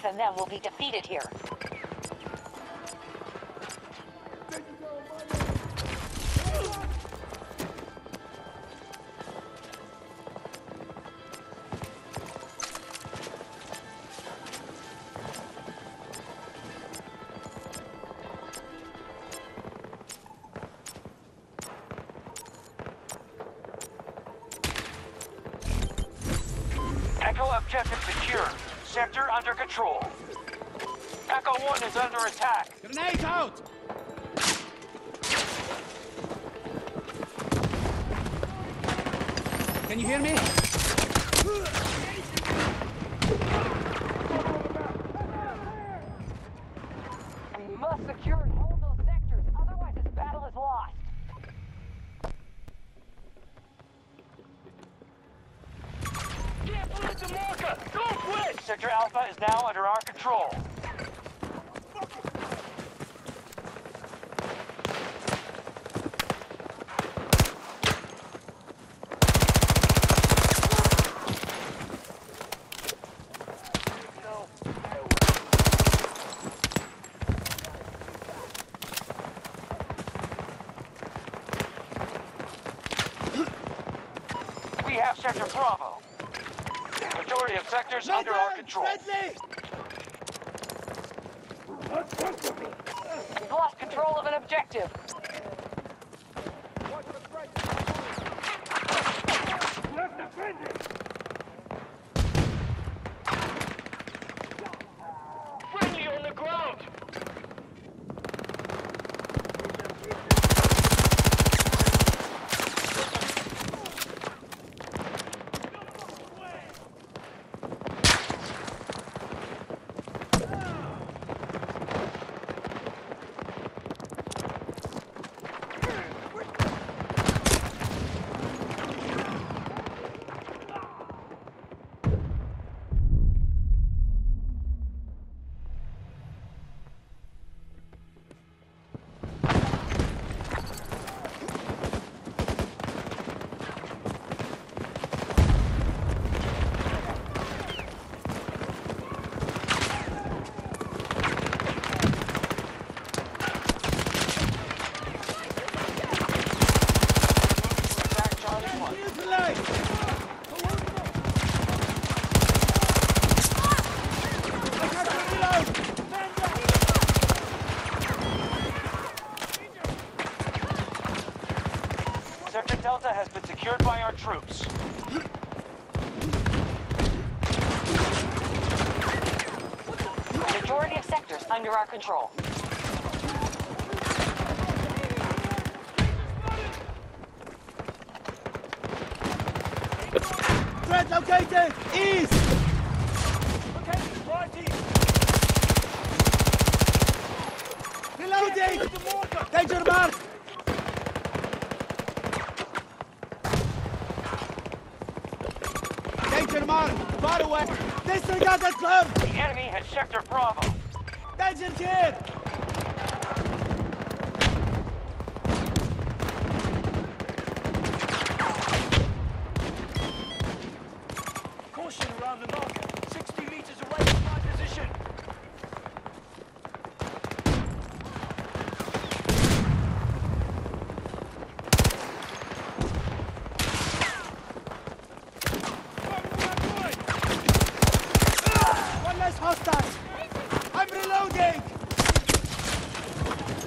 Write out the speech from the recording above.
and them will be defeated here. Echo objective secure. Sector under control. Echo 1 is under attack. Grenade out! Can you hear me? We must secure and hold those sectors, otherwise this battle is lost. Careful at the marker! Don't quit! Sector Alpha is now under our control. We have Sector Bravo. Majority of sectors under our control. We've lost control of an objective. Friendly on the ground! Sector Delta has been secured by our troops. Majority of sectors under our control. Threat located! East! Okay, right east. Reloading! Danger mark! Danger mark! Far away! Disregard that club! The enemy has Sector Bravo. Danger kid! Caution around the marker. 60 meters away from my position. One less hostile! I'm reloading!